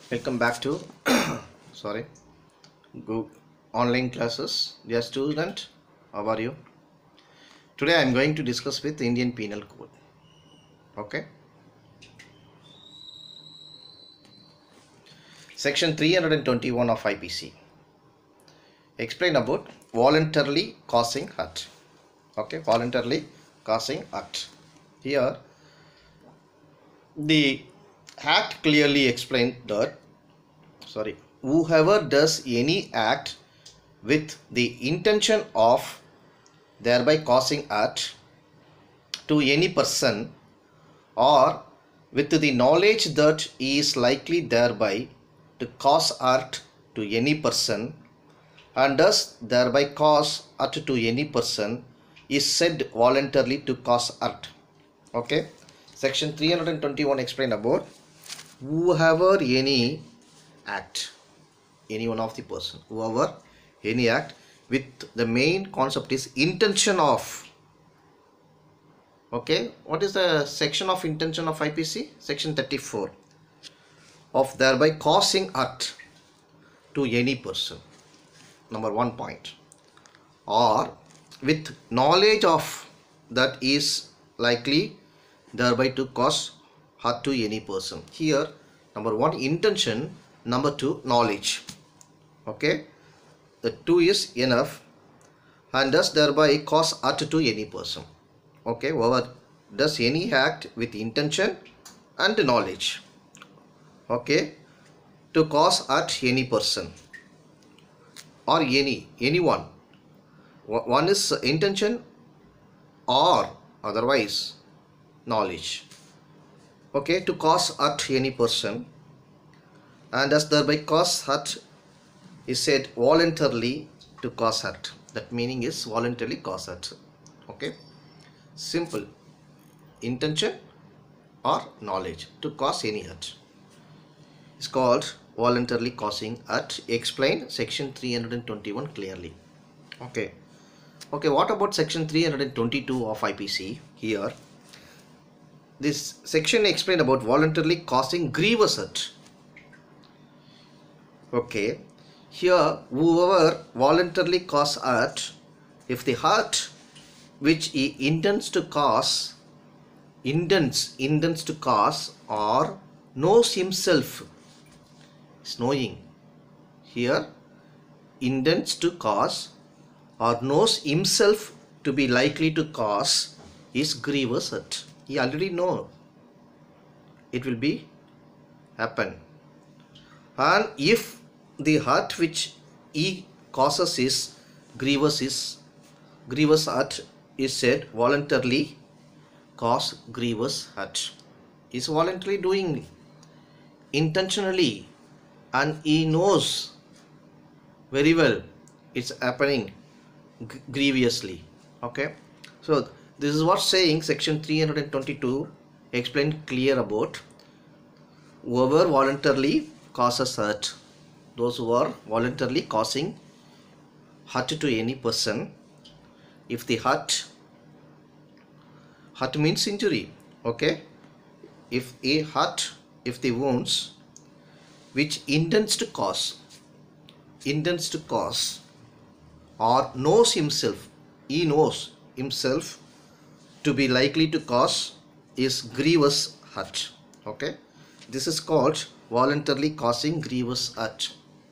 Welcome back to sorry go online classes. Dear student, how are you? Today I am going to discuss with Indian Penal Code. Okay. Section 321 of IPC. Explain about voluntarily causing hurt. Okay, voluntarily causing hurt. Here the act clearly explained that whoever does any act with the intention of thereby causing hurt to any person or with the knowledge that he is likely thereby to cause hurt to any person and does thereby cause hurt to any person is said voluntarily to cause hurt. Okay, section 321 explain about whoever any act, any one of the person, whoever any act with the main concept is intention of. Okay, what is the section of intention of IPC? Section 34 of thereby causing hurt to any person. Number 1 point. Or with knowledge of that is likely thereby to cause hurt to any person. Here number 1 intention, number 2 knowledge. Okay, the 2 is enough and does thereby cause hurt to any person. Okay, whoever does any act with intention and knowledge, okay, to cause hurt any person or anyone. One is intention or otherwise knowledge, okay, to cause hurt any person and does thereby cause hurt is said voluntarily to cause hurt. That meaning is voluntarily cause hurt. Okay, simple, intention or knowledge to cause any hurt is called voluntarily causing hurt. Explain section 321 clearly. Okay, what about section 322 of IPC? Here this section explained about voluntarily causing grievous hurt. Okay, here whoever voluntarily cause hurt, if the hurt which he intends to cause or knows himself is knowing, here intends to cause or knows himself to be likely to cause is grievous hurt. He already know it will be happen, and if the hurt which he causes is grievous hurt is said voluntarily cause grievous hurt. Is voluntarily doing intentionally and he knows very well it's happening grievously. Okay, so this is what saying section 322 explained clear about whoever voluntarily causes hurt, those who are voluntarily causing hurt to any person. If the hurt means injury, okay, if a hurt, if the wounds which intends to cause or knows himself, he knows himself to be likely to cause is grievous hurt. Okay, this is called voluntarily causing grievous hurt.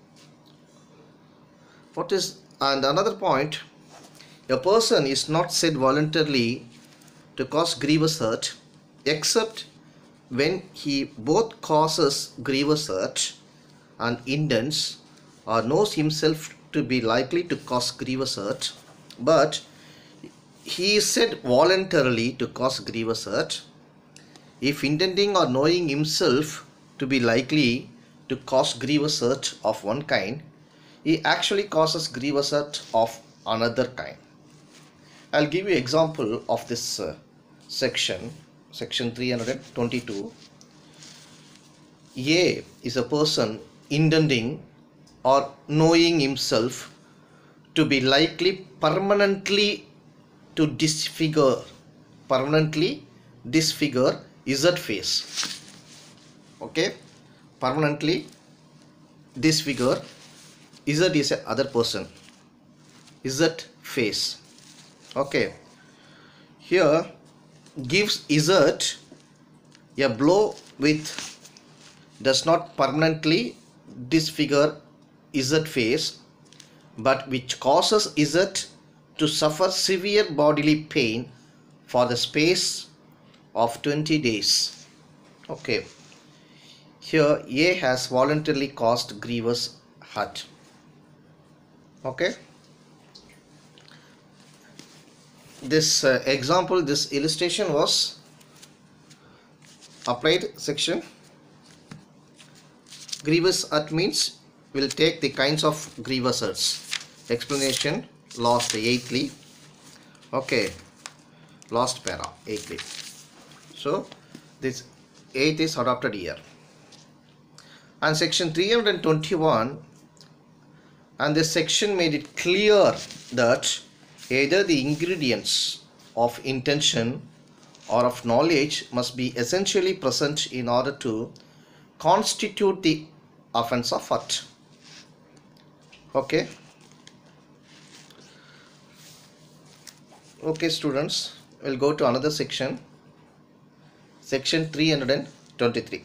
What is, and another point, a person is not said voluntarily to cause grievous hurt except when he both causes grievous hurt and intends or knows himself to be likely to cause grievous hurt, but he is said voluntarily to cause grievous hurt if intending or knowing himself to be likely to cause grievous hurt of one kind, he actually causes grievous hurt of another kind. I'll give you example of this section 322. A is a person intending or knowing himself to be likely permanently disfigure Z face. Okay, permanently this figure, Z is a other person, Z face. Okay, here gives Z a blow with does not permanently disfigure Z face, but which causes Z to suffer severe bodily pain for the space of 20 days. Okay, here A has voluntarily caused grievous hurt. Okay, this example, this illustration was applied section. Grievous hurt means we'll take the kinds of grievous hurts. Explanation last 8th. Okay, last para 8th. So this 8th is adopted here. And section 321, and this section made it clear that either the ingredients of intention or of knowledge must be essentially present in order to constitute the offense of hurt. Okay. Okay, students, we'll go to another section. Section 323.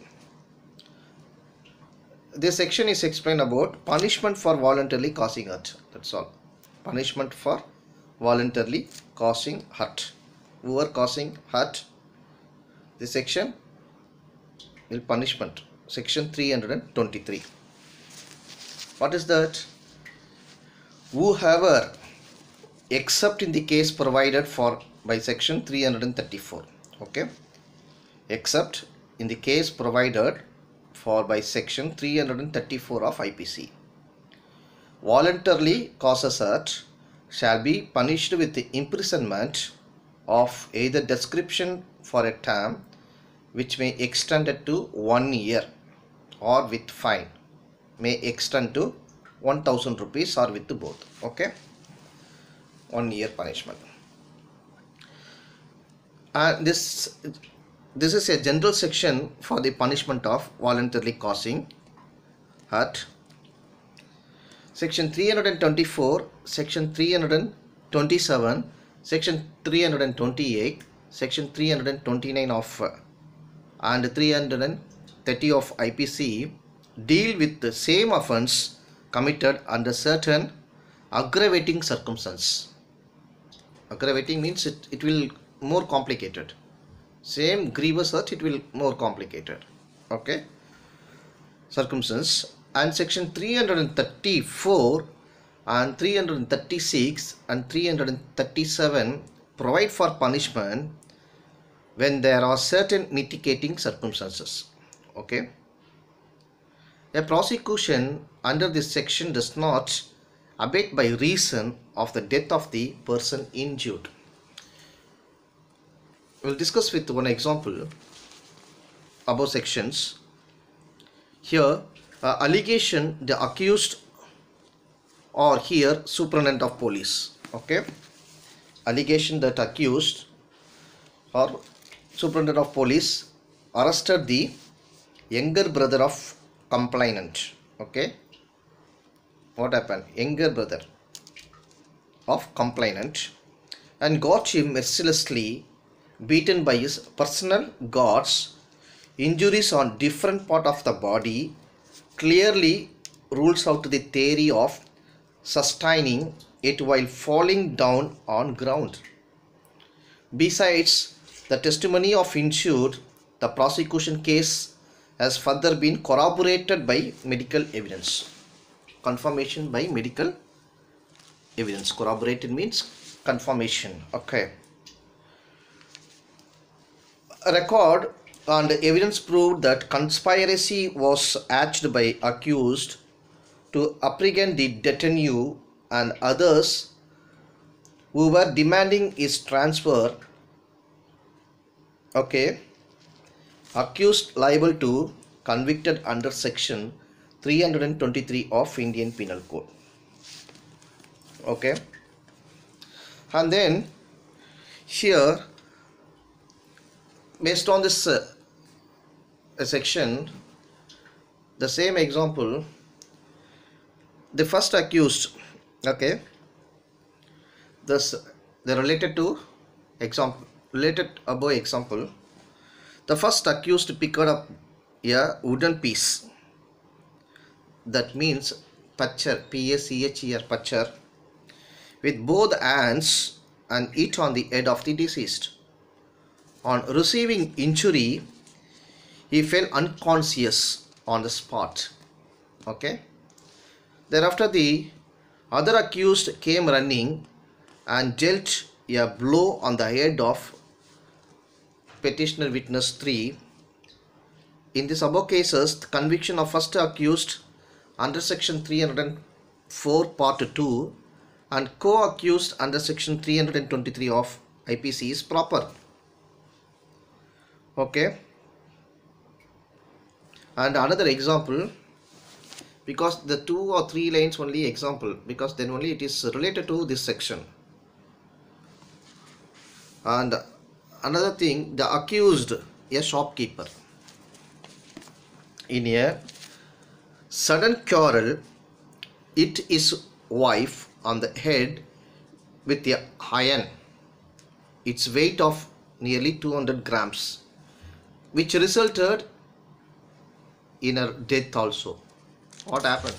This section is explained about punishment for voluntarily causing hurt. That's all. Punishment for voluntarily causing hurt. Who are causing hurt? This section will punishment. Section 323. What is that? Whoever, except in the case provided for by section 334. Okay, except in the case provided for by section 334 of IPC, voluntarily causes hurt shall be punished with the imprisonment of either description for a term which may extend to 1 year, or with fine may extend to 1000 rupees, or with both. Okay, 1 year punishment. And this is a general section for the punishment of voluntarily causing hurt. Section 324, section 327, section 328, section 329 of and 330 of IPC deal with the same offense committed under certain aggravating circumstances. Aggravating means it will more complicated. Same grievous hurt, it will more complicated. Okay, circumstance. And section 334 and 336 and 337 provide for punishment when there are certain mitigating circumstances. Okay, a prosecution under this section does not abate by reason of the death of the person injured. We'll discuss with one example above sections. Here, allegation the accused, or here superintendent of police. Okay, allegation that accused or superintendent of police arrested the younger brother of complainant. Okay, what happened? Younger brother of complainant, and got him mercilessly beaten by his personal guards. Injuries on different part of the body clearly rules out the theory of sustaining it while falling down on ground. Besides the testimony of injured, the prosecution case has further been corroborated by medical evidence. Confirmation by medical evidence. Corroborated means confirmation. Okay. A record and evidence proved that conspiracy was hatched by accused to apprehend the detainee and others who were demanding his transfer. Okay, accused liable to convicted under section 323 of Indian Penal Code. Okay, and then here, based on this section, the same example the first accused, okay, this the related to example, related above example, the first accused picked up a wooden piece, that means patcher, P-A-C-H-E-R, patcher, with both hands and it on the head of the deceased. On receiving injury, he fell unconscious on the spot. Okay. Thereafter, the other accused came running and dealt a blow on the head of petitioner witness 3. In this above cases, the conviction of first accused under section 304 part 2 and co-accused under section 323 of IPC is proper. Okay. And another example, because the 2 or 3 lines only example, because then only it is related to this section. And another thing, the accused, a shopkeeper, in a sudden quarrel hit his wife on the head with a iron, its weight of nearly 200 grams, which resulted in her death also. What happened?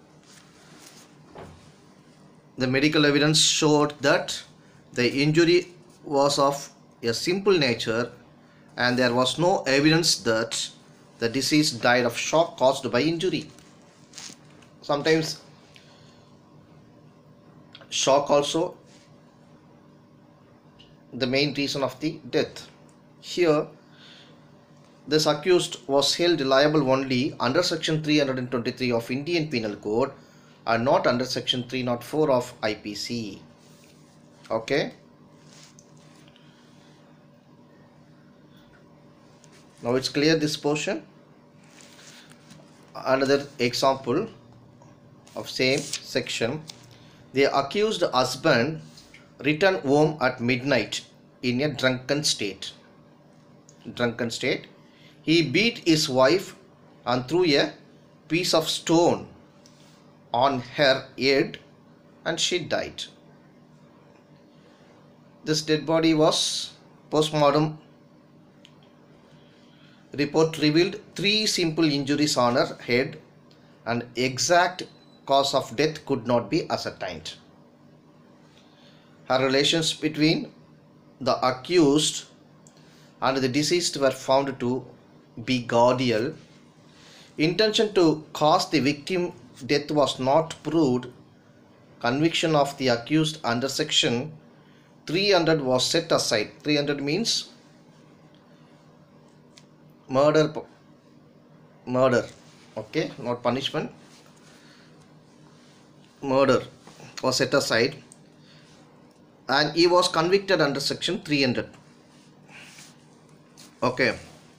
The medical evidence showed that the injury was of a simple nature and there was no evidence that the deceased died of shock caused by injury. Sometimes shock also the main reason of the death. Here this accused was held liable only under section 323 of Indian Penal Code and not under section 304 of IPC. Okay. Now it's clear this portion. Another example of same section. The accused husband returned home at midnight in a drunken state. He beat his wife and threw a piece of stone on her head and she died. This dead body was post-mortem report revealed 3 simple injuries on her head and exact cause of death could not be ascertained. Her relations between the accused and the deceased were found to be cordial. Intention to cause the victim death was not proved. Conviction of the accused under section 300 was set aside. 300 means murder, okay, not punishment. Murder was set aside and he was convicted under section 300. Okay,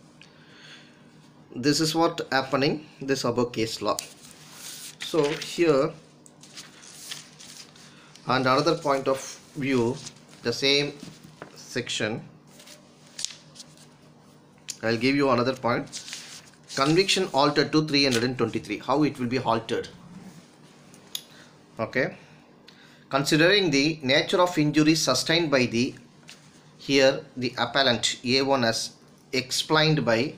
this is what happening this above case law. So here, and another point of view, the same section, I'll give you another point. Conviction altered to 323. How it will be altered? Okay. Considering the nature of injuries sustained by the appellant A1 as explained by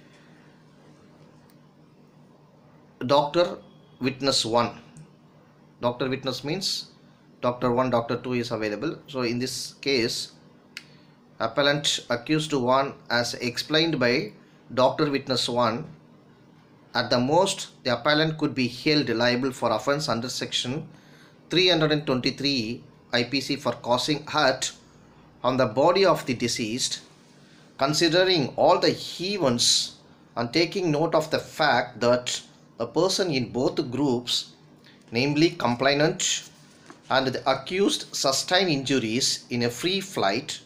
Doctor Witness 1. Doctor Witness means Doctor 1, Doctor 2 is available. So in this case, appellant accused 1 as explained by Doctor Witness 1, at the most the appellant could be held liable for offence under section 323 IPC for causing hurt on the body of the deceased. Considering all the events and taking note of the fact that a person in both groups, namely complainant and the accused, sustained injuries in a free fight,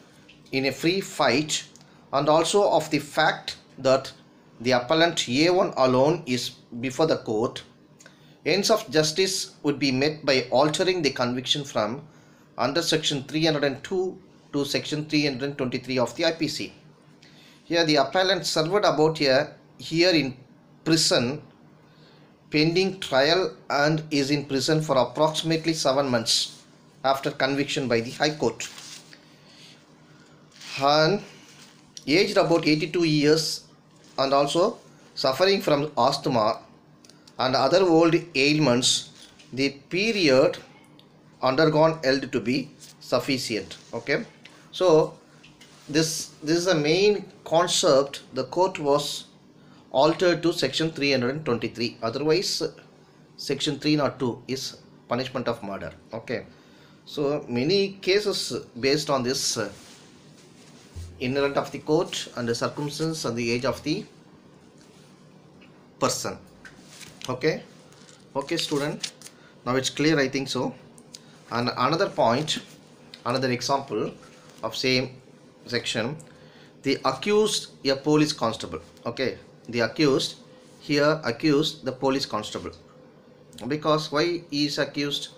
and also of the fact that the appellant A1 alone is before the court, ends of justice would be met by altering the conviction from under section 302 to section 323 of the IPC. Here the appellant served about a year in prison pending trial and is in prison for approximately 7 months after conviction by the High Court. And aged about 82 years and also suffering from asthma and other old ailments, the period undergone held to be sufficient. Okay, so this is the main concept. The court was altered to section 323, otherwise section 302 is punishment of murder. Okay, so many cases based on this inherent of the court and the circumstance and the age of the person. Okay, student, now it's clear, I think so. And another point, another example of same section, the accused a police constable. Okay, the accused here accused the police constable, because why he is accused?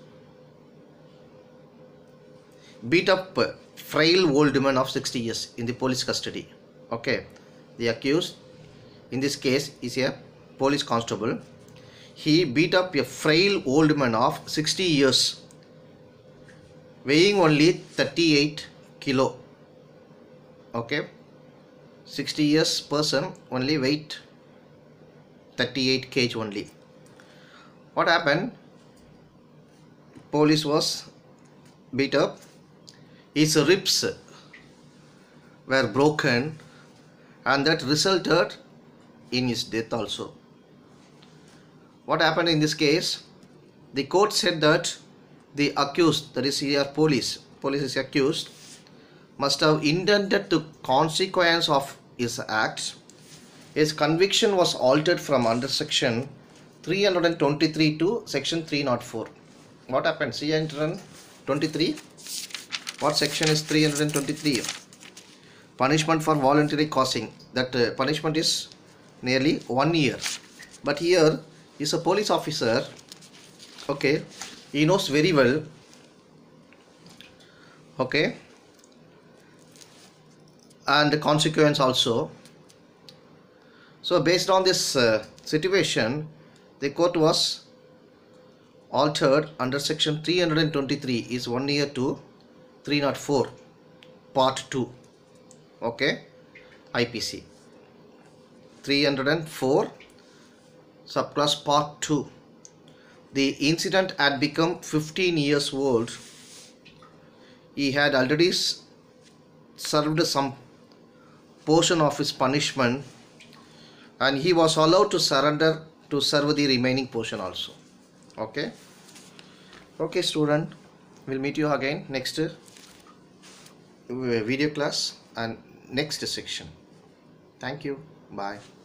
Beat up frail old man of 60 years in the police custody. Okay, the accused in this case is a police constable. He beat up a frail old man of 60 years, weighing only 38 kilo. Okay, 60 years person only weight 38 kg only. What happened? Police was beat up, his ribs were broken, and that resulted in his death also. What happened in this case? The court said that the accused, that is here police is accused, must have intended the consequence of his acts. His conviction was altered from under section 323 to section 304. What happened? 323. What section is 323? Punishment for voluntary causing. That punishment is nearly 1 year. But here is a police officer. Okay, he knows very well. Okay, and the consequence also. So based on this situation, the court was altered under section 323 is 1 year to 304 part 2. Okay, IPC 304 subclass part 2. The incident had become 15 years old. He had already served some portion of his punishment, and he was allowed to surrender to serve the remaining portion also. Okay, student, we'll meet you again next video class and next section. Thank you. Bye.